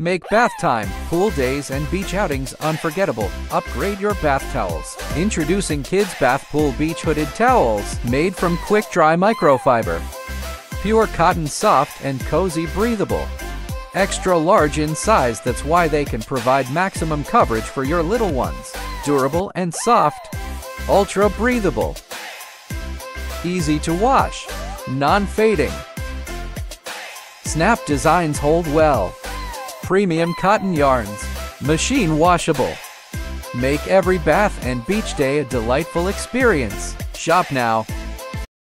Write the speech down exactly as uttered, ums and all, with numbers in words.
Make bath time, pool days, and beach outings unforgettable. Upgrade your bath towels. Introducing Kids Bath Pool Beach Hooded Towels, made from quick-dry microfiber. Pure cotton, soft and cozy, breathable. Extra large in size, that's why they can provide maximum coverage for your little ones. Durable and soft. Ultra breathable. Easy to wash. Non-fading. Snap designs hold well. Premium cotton yarns. Machine washable. Make every bath and beach day a delightful experience. Shop now.